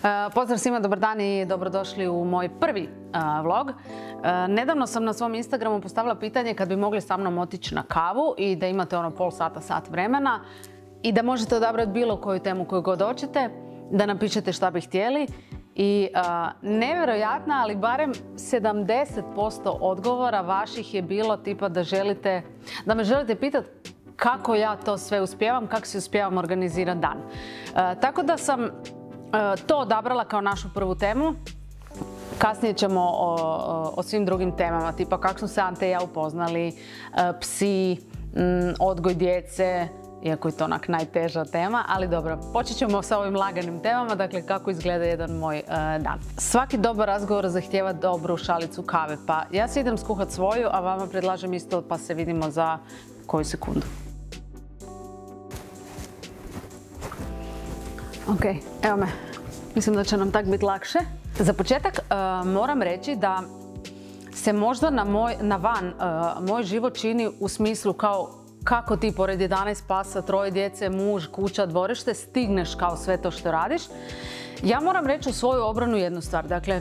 Pozdrav svima, dobar dan i dobrodošli u moj prvi vlog. Nedavno sam na svom Instagramu postavila pitanje kad bi mogli sa mnom otići na kavu i da imate pol sata, sat vremena i da možete odabrati bilo koju temu koju god hoćete, da napišete šta bi htjeli. I nevjerojatna, ali barem 70% odgovora vaših je bilo tipa da me želite pitati kako ja to sve uspijevam, kako si uspijevam organizirati dan. Tako da sam to odabrala kao našu prvu temu. Kasnije ćemo o svim drugim temama, tipa kako smo se Ante i ja upoznali, psi, odgoj djece, iako je to onak najteža tema, ali dobro, počet ćemo sa ovim laganim temama, dakle kako izgleda jedan moj dan. Svaki dobar razgovor zahtijeva dobru šalicu kave, pa ja si idem skuhat svoju, a vama predlažem isto, pa se vidimo za koju sekundu. Ok, evo me. Mislim da će nam tak biti lakše. Za početak moram reći da se možda na van moj život čini u smislu kao kako ti pored 11 pasa, 3 djece, muž, kuća, dvorište stigneš kao sve to što radiš. Ja moram reći u svoju obranu jednu stvar. Dakle,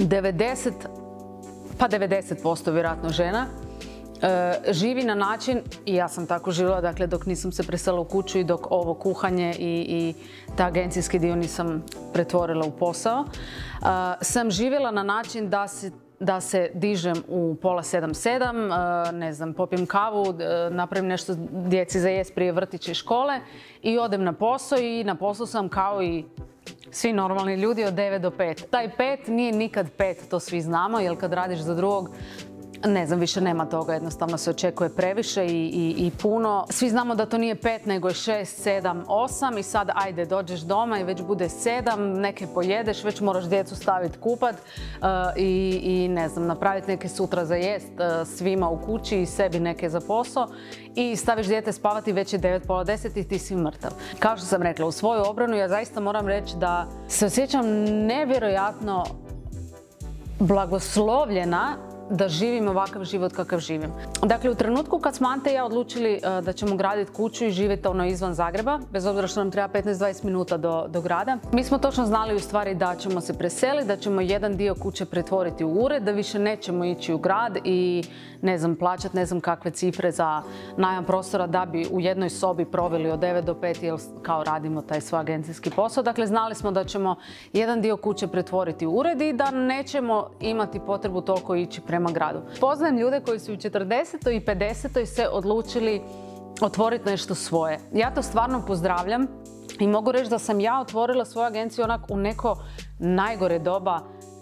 90% vjerojatno žena živi na način, i ja sam tako živjela, dakle dok nisam se preselila u kuću i dok ovo kuhanje i taj agencijski dio nisam pretvorila u posao, sam živjela na način da se dižem u pola 7, ne znam, popijem kavu, napravim nešto djeci za jest prije vrtića i škole i odem na posao i na poslu sam kao i svi normalni ljudi od 9 do 5. Taj 5 nije nikad 5, to svi znamo, jer kad radiš za drugog, ne znam, više nema toga, jednostavno se očekuje previše i puno. Svi znamo da to nije 5, nego je 6, 7, 8 i sad ajde, dođeš doma i već bude 7, neke pojedeš, već moraš djecu staviti kupat i ne znam, napraviti neke sutra za jest svima u kući i sebi neke za posao i staviš dijete spavati, već je 9, pola 10 i ti si mrtav. Kao što sam rekla, u svoju obranu ja zaista moram reći da se osjećam nevjerojatno blagoslovljena da živim ovakav život kakav živim. Dakle, u trenutku kad smo Ante i ja odlučili da ćemo graditi kuću i živjeti izvan Zagreba, bez obzira što nam treba 15-20 minuta do grada, mi smo točno znali u stvari da ćemo se preseliti, da ćemo jedan dio kuće pretvoriti u ured, da više nećemo ići u grad i ne znam, plaćati ne znam kakve cifre za najam prostora da bi u jednoj sobi proveli od 9 do 5 jer kao radimo taj svoj agencijski posao. Dakle, znali smo da ćemo jedan dio kuće pretvoriti u ured i da nećemo imati potrebu toliko ići prema gradu. Poznajem ljude koji su u 40. i 50. se odlučili otvoriti nešto svoje. Ja to stvarno pozdravljam i mogu reći da sam ja otvorila svoju agenciju onak u neko najgore doba,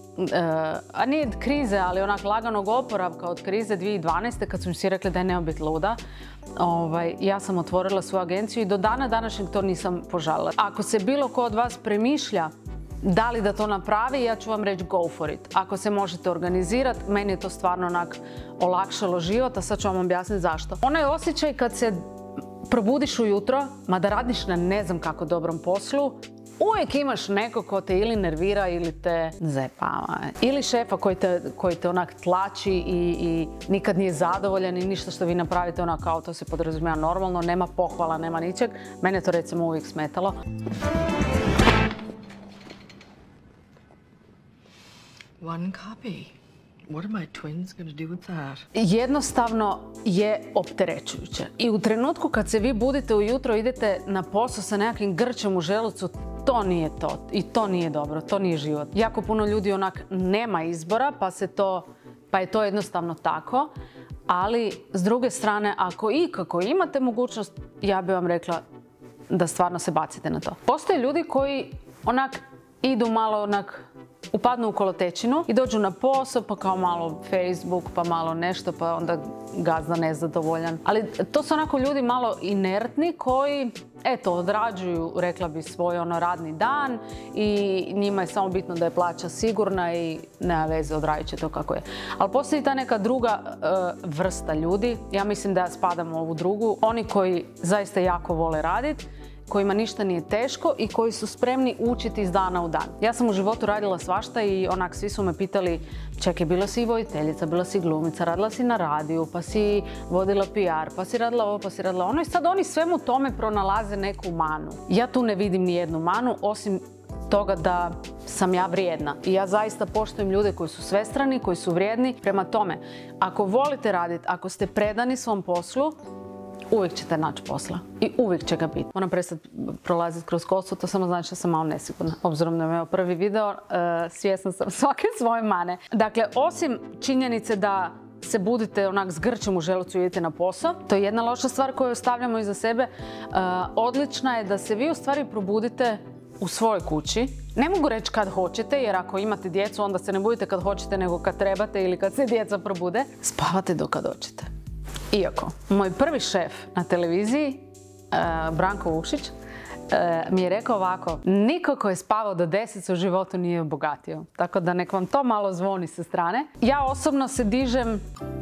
a nije krize, ali onak laganog oporavka od krize 2012. kad su mi svi rekli da je nema biti luda. Ja sam otvorila svoju agenciju i do dana današnjeg to nisam požalila. Ako se bilo ko od vas premišlja da li da to napravi, ja ću vam reći go for it. Ako se možete organizirati, meni je to stvarno onak olakšalo život, a sad ću vam objasniti zašto. Onaj osjećaj kad se probudiš ujutro, mada radiš na ne znam kako dobrom poslu, uvijek imaš neko ko te ili nervira ili te zepava. Ili šefa koji te onak tlači i nikad nije zadovoljan i ništa što vi napravite onak kao to se podrazumijeva normalno, nema pohvala, nema ničeg. Mene to recimo uvijek smetalo. One copy. What are my twins going to do with that? Jednostavno je opterećujuće. I u trenutku kad se vi budite ujutro, idete na posao sa nekakvim grčem u želucu, to nije to. I to nije dobro, to nije život. Jako puno ljudi onak nema izbora, pa je to jednostavno tako. Ali s druge strane, ako ikako imate mogućnost, ja bih vam rekla da stvarno se bacite na to. Postoje ljudi koji onak idu malo onak upadnu u kolotečinu i dođu na posao, pa kao malo Facebook, pa malo nešto, pa onda gazda nezadovoljan. Ali to su onako ljudi malo inertni koji, eto, odrađuju, rekla bi, svoj radni dan i njima je samo bitno da je plaća sigurna i nema veze, odradit će to kako je. Ali postoji ta neka druga vrsta ljudi, ja mislim da ja spadam u ovu drugu, oni koji zaista jako vole raditi, kojima ništa nije teško i koji su spremni učiti iz dana u dan. Ja sam u životu radila svašta i onak svi su me pitali, čekaj, bila si i voditeljica, bila si glumica, radila si na radiju, pa si vodila PR, pa si radila ovo, pa si radila ono i sad oni svemu tome pronalaze neku manu. Ja tu ne vidim ni jednu manu, osim toga da sam ja vrijedna. I ja zaista poštujem ljude koji su svestrani, koji su vrijedni. Prema tome, ako volite raditi, ako ste predani svom poslu, uvijek ćete naći posla i uvijek će ga biti. Moram prestati prolaziti kroz kosu, to samo znači da sam malo nesigurna. Obzirom da je moj prvi video, svjesna sam svake svoje mane. Dakle, osim činjenice da se budite onak s grčem u želucu i idete na posao, to je jedna loša stvar koju ostavljamo iza sebe. Odlična je da se vi u stvari probudite u svojoj kući. Ne mogu reći kad hoćete, jer ako imate djecu, onda se ne budite kad hoćete, nego kad trebate ili kad se djeca probude. Spavate dok kad hoćete. Iako, moj prvi šef na televiziji, Branko Vukšić, mi je rekao ovako: niko ko je spavao do 10 se u životu nije obogatio. Tako da nek vam to malo zvoni sa strane. Ja osobno se dižem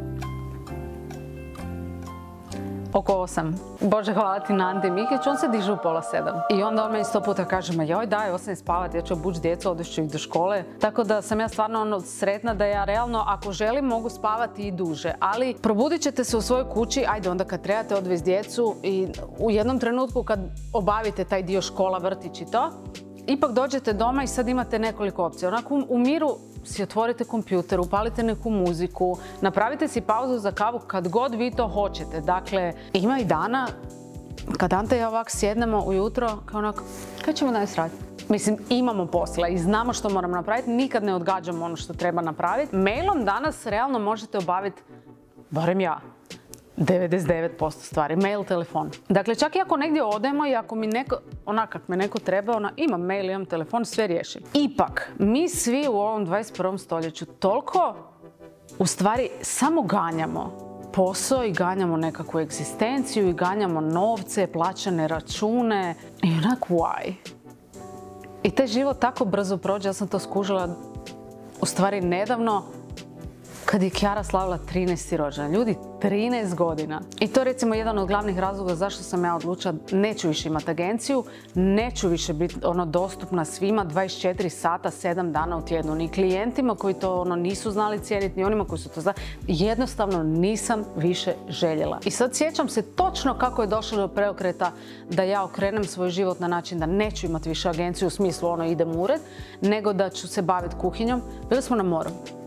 oko 8. Bože, hvala ti na Ante Mikić, on se diže u 6:30. I onda on meni 100 puta kaže: ma joj daj, 8 spavati, ja ću obući djecu, odvest ih do škole. Tako da sam ja stvarno sretna da ja realno, ako želim, mogu spavati i duže. Ali probudit ćete se u svojoj kući, ajde onda kad trebate odvesti djecu i u jednom trenutku kad obavite taj dio škola, vrtić i to, ipak dođete doma i sad imate nekoliko opcija. Onako u miru si otvorite kompjuter, upalite neku muziku, napravite si pauzu za kavu kad god vi to hoćete. Dakle, ima i dana kad Ante i ja ovak sjednemo ujutro kao onako, kaj ćemo danas raditi? Mislim, imamo posla i znamo što moramo napraviti, nikad ne odgađamo ono što treba napraviti. Mailom danas realno možete obaviti, barem ja, 99% stvari, mail, telefon. Dakle, čak i ako negdje odemo i ako mi neko, kak me neko treba, imam mail, imam telefon, sve riješim. Ipak, mi svi u ovom 21. stoljeću toliko, u stvari, samo ganjamo posao i ganjamo nekakvu egzistenciju i ganjamo novce, plaćane račune i onak why? I taj život tako brzo prođe, ja sam to skužila u stvari nedavno, kad je Kjara slavila 13. rođendan. Ljudi, 13 godina. I to je recimo jedan od glavnih razloga zašto sam ja odlučila neću više imati agenciju, neću više biti dostupna svima 24 sata, 7 dana u tjednu. Ni klijentima koji to nisu znali cijeniti, ni onima koji su to znali. Jednostavno nisam više željela. I sad sjećam se točno kako je došlo do preokreta da ja okrenem svoj život na način da neću imati više agenciju u smislu idem u ured, nego da ću se baviti kuhinjom. Bili smo na moru.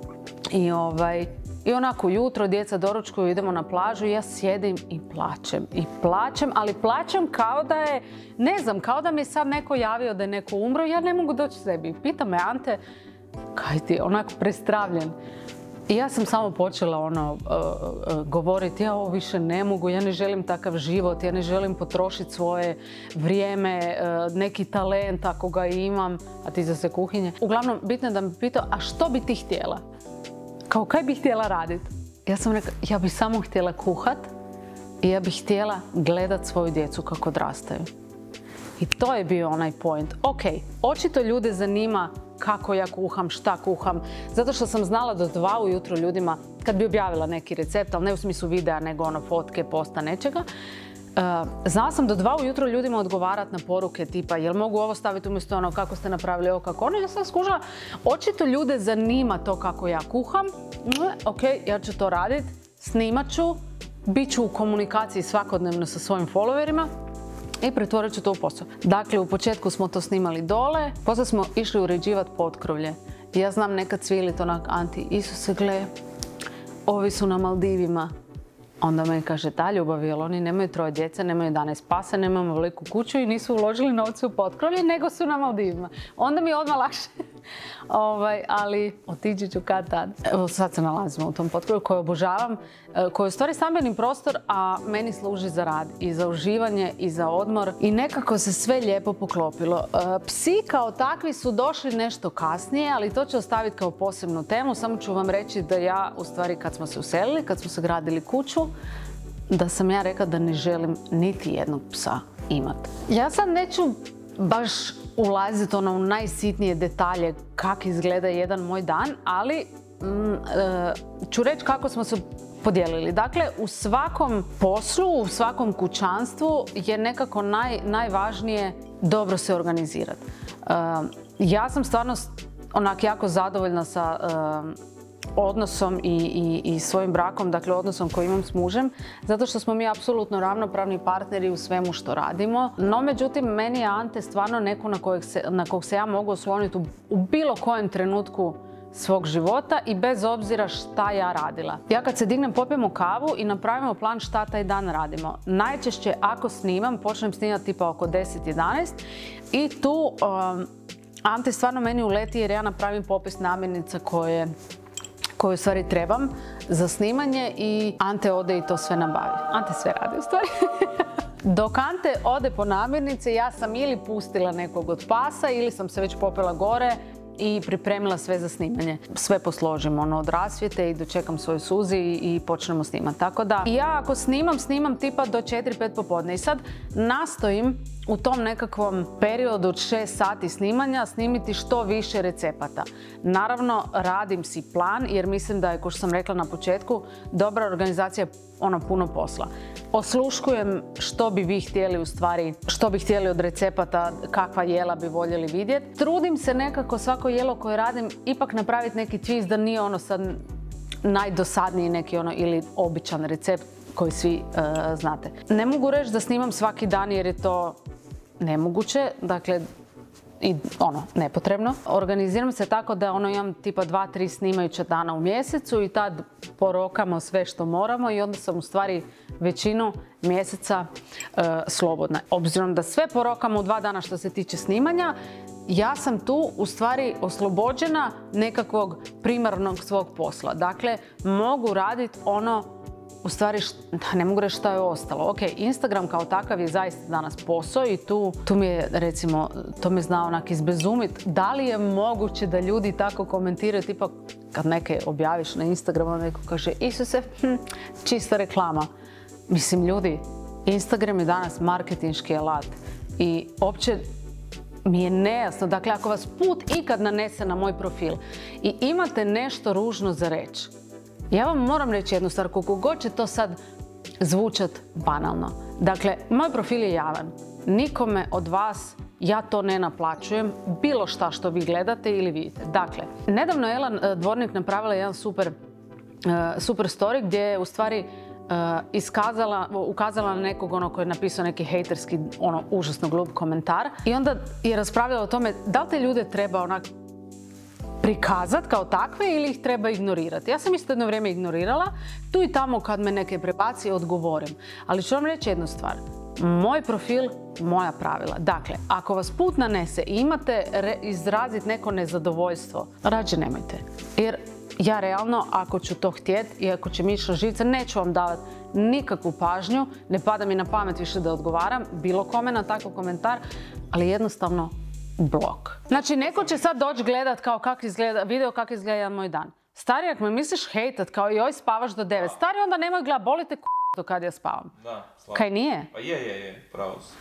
I onako jutro djeca doručkuju, idemo na plažu i ja sjedim i plačem, ali plačem kao da je, ne znam, kao da mi je sad neko javio da je neko umro, ja ne mogu doći sebi. Pita me Ante, kaj ti je, onako prestravljen. I ja sam samo počela govoriti, ja ovo više ne mogu, ja ne želim takav život, ja ne želim potrošiti svoje vrijeme, neki talent ako ga imam, a ti za se kuhinje. Uglavnom, bitno je da me pitao, a što bi ti htjela? Kao kaj bih htjela raditi? Ja sam rekla, ja bih samo htjela kuhat i ja bih htjela gledat svoju djecu kako odrastaju. I to je bio onaj point. Ok, očito ljude zanima kako ja kuham, šta kuham, zato što sam znala do 2 ujutro ljudima, kad bi objavila neki recept, ali ne u smislu videa, nego fotke, posta, nečega, znala sam do 2 ujutro ljudima odgovarati na poruke tipa jel mogu ovo staviti umjesto kako ste napravili ovo kako ono. Ja sam skužila, očito ljude zanima to kako ja kuham. Ok, ja ću to raditi, snimat ću, bit ću u komunikaciji svakodnevno sa svojim followerima i pretvorit ću to u posao. Dakle, u početku smo to snimali dole, poslije smo išli uređivati potkrovlje. I ja znam nekad cvilit Anti, Isuse gle, ovi su na Maldivima. Onda me kaže, da ljubavi, jer oni nemaju 3 djece, nemaju 11 pasa, nemaju veliku kuću i nisu uložili novce u potkrovlje, nego su na Maldivima. Onda mi je odmah lakše. Ali otići ću kad tad. Evo sad se nalazimo u tom potkrovlju koje obožavam, koji je u stvari stambeni prostor, a meni služi za rad i za uživanje i za odmor. I nekako se sve lijepo poklopilo. Psi kao takvi su došli nešto kasnije, ali to ću ostaviti kao posebnu temu. Samo ću vam reći da ja, u stvari, kad smo se uselili, kad smo se gradili kuću, da sam ja rekla da ne želim niti jednog psa imati. Ja sad neću baš ulaziti u najsitnije detalje kako izgleda jedan moj dan, ali ću reći kako smo se podijelili. Dakle, u svakom poslu, u svakom kućanstvu je nekako najvažnije dobro se organizirati. Ja sam stvarno jako zadovoljna sa odnosom i svojim brakom, dakle odnosom koji imam s mužem, zato što smo mi apsolutno ravnopravni partneri u svemu što radimo. No, međutim, meni je Ante stvarno neko na kog se ja mogu osloniti u bilo kojem trenutku svog života i bez obzira šta ja radila. Ja kad se dignem, popijemo kavu i napravimo plan šta taj dan radimo. Najčešće ako snimam, počnem snimati tipa oko 10-11 i tu Ante stvarno meni uleti jer ja napravim popis namirnica koje u stvari trebam za snimanje i Ante ode i to sve nabavi. Ante sve radi u stvari. Dok Ante ode po namirnice, ja sam ili pustila nekog od pasa ili sam se već popela gore i pripremila sve za snimanje. Sve posložim od rasvjete i dočekam svoju suzi i počnemo snimati. Tako da ja ako snimam tipa do 4-5 popodne i sad nastojim u tom nekakvom periodu od 6 sati snimanja snimiti što više recepata. Naravno, radim si plan jer mislim da je, kao što sam rekla na početku, dobra organizacija puno posla. Osluškujem što bi vi htjeli u stvari, što bi htjeli od recepata, kakva jela bi voljeli vidjeti. Trudim se nekako svako jelo koje radim ipak napraviti neki twist da nije sad najdosadniji neki ili običan recept koji svi znate. Ne mogu reći da snimam svaki dan jer je to nemoguće, dakle i nepotrebno. Organiziram se tako da imam tipa 2-3 snimajuća dana u mjesecu i tad porokamo sve što moramo i onda sam u stvari većinu mjeseca slobodna. Obzirom da sve porokamo u 2 dana što se tiče snimanja, ja sam tu u stvari oslobođena nekakvog primarnog svog posla. Dakle, mogu raditi u stvari, ne mogu reći šta je ostalo. Ok, Instagram kao takav je zaista danas posao i tu mi je, recimo, to me zna onak izbezumit. Da li je moguće da ljudi tako komentiraju, tipa kad neke objaviš na Instagramu, neko kaže Isuse, čista reklama. Mislim, ljudi, Instagram je danas marketinški alat i uopće mi je nejasno. Dakle, ako vas put ikad nanese na moj profil i imate nešto ružno za reći, ja vam moram reći jednu stvar, koliko god će to sad zvučat banalno. Dakle, moj profil je javan. Nikome od vas ja to ne naplaćujem, bilo šta što vi gledate ili vidite. Dakle, nedavno je Ela Dvornik napravila jedan super story gdje je u stvari ukazala na nekog koji je napisao neki hejterski, užasno glup komentar i onda je raspravljala o tome da li te ljude treba prikazati kao takve ili ih treba ignorirati. Ja sam isto jedno vrijeme ignorirala, tu i tamo kad me neke prebaci odgovorim. Ali ću vam reći jednu stvar. Moj profil, moja pravila. Dakle, ako vas put nanese i imate izraziti neko nezadovoljstvo, rađe nemojte. Jer ja realno, ako ću to htjeti i ako će mi ići na živce, neću vam davati nikakvu pažnju, ne pada mi na pamet više da odgovaram bilo kome na takav komentar, ali jednostavno blok. Znači, neko će sad doći gledat kao video kako izgleda jedan moj dan. Stari, ako me misliš hejtat kao joj spavaš do 9, stari, onda nemoj gledat, boli te do kad ja spavam. Da, slabo. Kaj nije? Pa je, pravo si.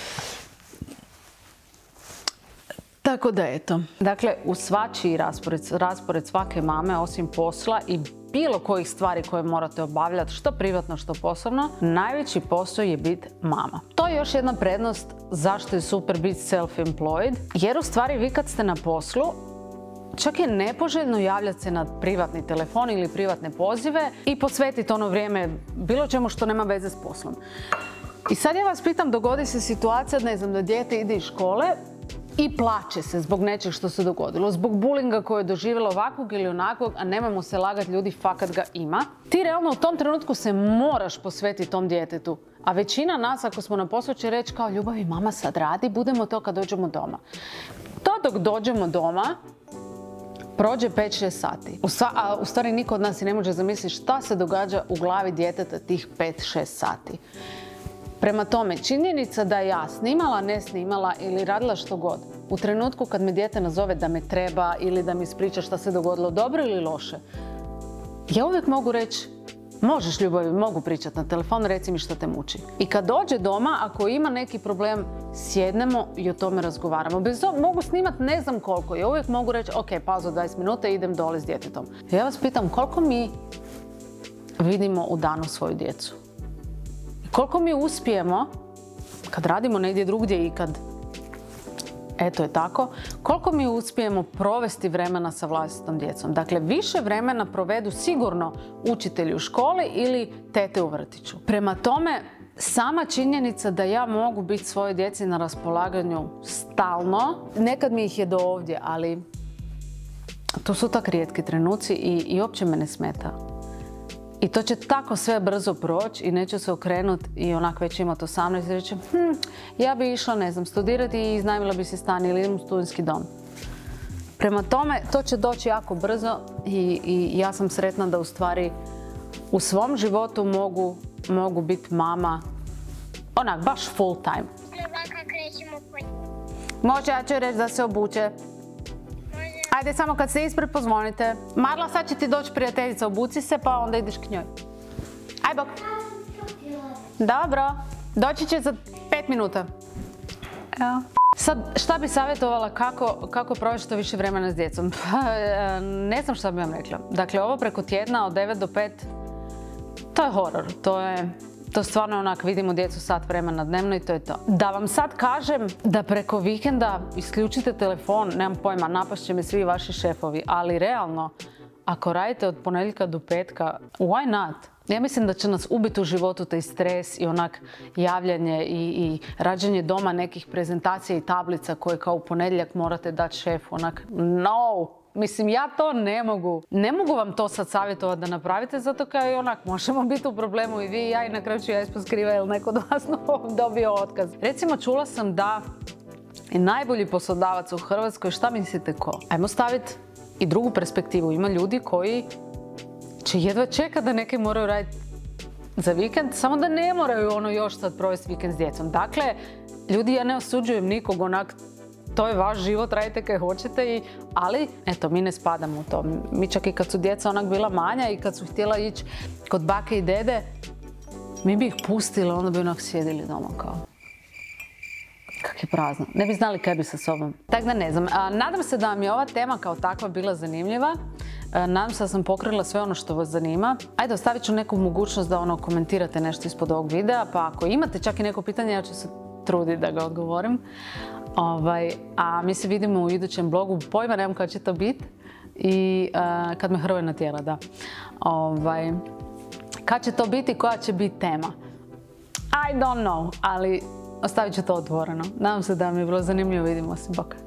Tako da eto. Dakle, u svačiji raspored svake mame, osim posla i bilo kojih stvari koje morate obavljati, što privatno, što poslovno, najveći posao je biti mama. To je još jedna prednost zašto je super biti self-employed, jer u stvari vi kad ste na poslu, čak je nepoželjno javljati se na privatni telefon ili privatne pozive i posvetiti vrijeme bilo čemu što nema veze s poslom. I sad ja vas pitam, dogodi se situacija, ne znam, da dijete ide iz škole i plače se zbog nečeg što se dogodilo, zbog bulinga koje je doživjelo ovakvog ili onakvog, a nemojmo se lagati, ljudi, fakat ga ima. Ti realno u tom trenutku se moraš posvetiti tom djetetu. A većina nas, ako smo na poslu, će reći kao ljubavi, mama sad radi, budemo to kad dođemo doma. To dok dođemo doma, prođe 5-6 sati. A u stvari niko od nas i ne može zamisliti šta se događa u glavi djeteta tih 5-6 sati. Prema tome, činjenica da ja snimala, ne snimala ili radila što god, u trenutku kad me dijete nazove da me treba ili da mi ispriča šta se dogodilo dobro ili loše, ja uvijek mogu reći, možeš ljubavi, mogu pričati na telefon, reci mi što te muči. I kad dođe doma, ako ima neki problem, sjednemo i o tome razgovaramo. Mogu snimati ne znam koliko, ja uvijek mogu reći, ok, pauza 20 minuta i idem dole s djetetom. Ja vas pitam, koliko mi vidimo u danu svoju djecu? Koliko mi uspijemo, kad radimo negdje drugdje i kad eto je tako, koliko mi uspijemo provesti vremena sa vlastitom djecom. Dakle, više vremena provedu sigurno učitelji u školi ili tete u vrtiću. Prema tome, sama činjenica da ja mogu biti svojoj djeci na raspolaganju stalno, nekad mi ih je do ovdje, ali to su tak rijetki trenuci i uopće me ne smeta. I to će tako sve brzo proći i neću se okrenuti i onak već imati 18 i reći ja bi išla, ne znam, studirati i iznajmila bi si stan ili idem u studentski dom. Prema tome, to će doći jako brzo i ja sam sretna da u stvari u svom životu mogu biti mama onak baš full time. Može, ja ću reći da se obuče. Ajde, samo kad ste ispred pozvonite. Marla, sad će ti doći prijateljica, obuci se pa onda ideš k njoj. Aj bok. Dobro. Doći će za 5 minuta. Evo. Sad, šta bi savjetovala kako provesti što više vremena s djecom? Ne znam šta bi vam rekla. Dakle, ovo preko tjedna od 9 do 5, to je horor. To stvarno onak vidimo djecu sat vremena dnevno i to je to. Da vam sad kažem da preko vikenda isključite telefon, nemam pojma, napašće me svi vaši šefovi, ali realno, ako radite od ponedjeljka do petka, why not? Ja mislim da će nas ubiti u životu taj stres i onak javljanje i rađanje doma nekih prezentacija i tablica koje kao u ponedjeljak morate dati šefu, onak no! Mislim, ja to ne mogu. Ne mogu vam to sad savjetovati da napravite, zato kao i onak možemo biti u problemu i vi i ja i na kraju ću ja ispod skriva jer neko od vas dobio otkaz. Recimo, čula sam da je najbolji poslodavac u Hrvatskoj, šta mislite ko? Ajmo staviti i drugu perspektivu. Ima ljudi koji će jedva čekati da neke moraju raditi za vikend, samo da ne moraju ono još sad provesti vikend s djecom. Dakle, ljudi, ja ne osuđujem nikog, onak, to je vaš život, radite kaj hoćete, ali eto, mi ne spadamo u to. Mi čak i kad su djeca onak bila manja i kad su htjela ići kod bake i dede, mi bi ih pustili, onda bi onak sjedili doma kao. Kak je prazno. Ne bi znali kaj bi sa sobom. Tako da ne znam. Nadam se da vam je ova tema kao takva bila zanimljiva. Nadam se da sam pokrila sve ono što vas zanima. Ajde, ostavit ću neku mogućnost da komentirate nešto ispod ovog videa, pa ako imate čak i neko pitanje, ja ću se truditi da ga odgovorim. A mi se vidimo u idućem blogu, pojma nemam kad će to biti i kad me Hrvoje natjera, da. Kad će to biti, koja će biti tema? I don't know, ali ostavit ću to otvoreno. Nadam se da mi je bilo zanimljivo, vidimo se, bok.